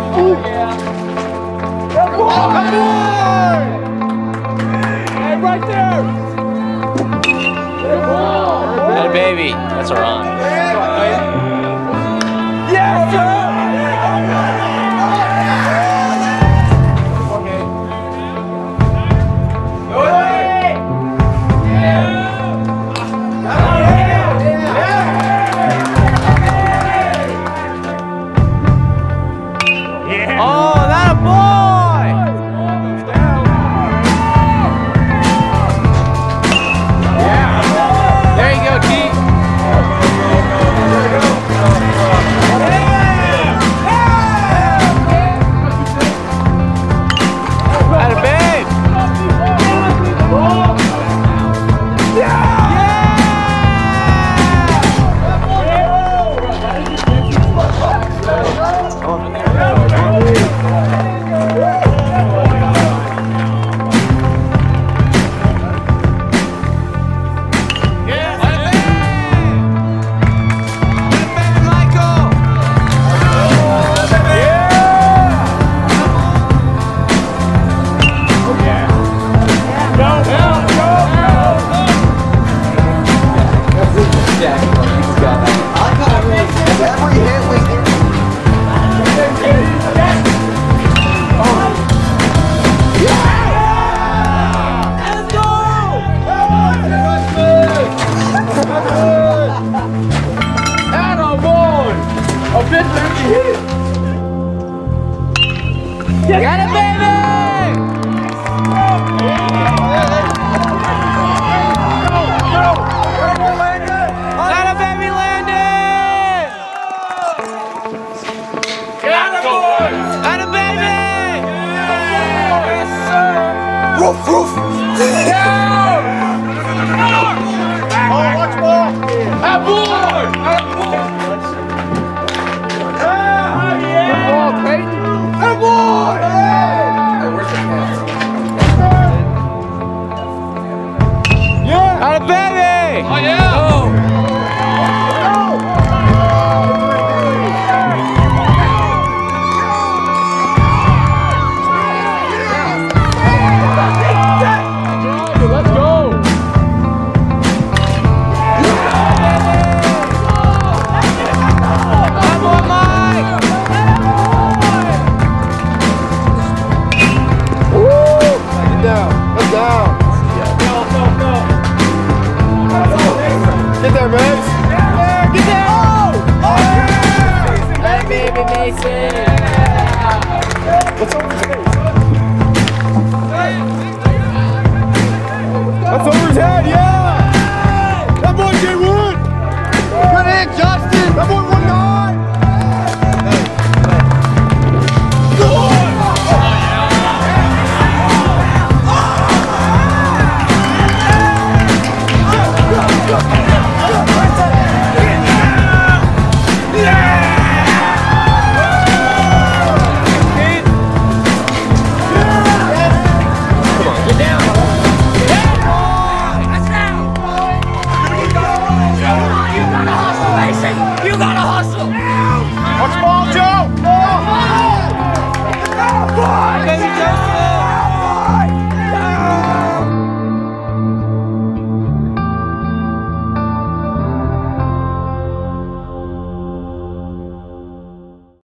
Hey, right there! That baby. That's a run. Yes, sir! Oh, that a boy! There you go, Keith. That a babe. Got it, baby! That a baby Landon! That a baby! Yes, sir! Roof, roof! Oh, watch ball! That boy! That boy! Good ball, Peyton! That boy! Hey, where's the catch? Yeah! That a baby! Oh, yeah! Let's go! Come on, Mike! Get down. Get down. Get there, Max. Get there. Oh! Hey, baby Mason! What's over his face? That's over his head, yeah! That boy J Wood! Good hit, Justin! That boy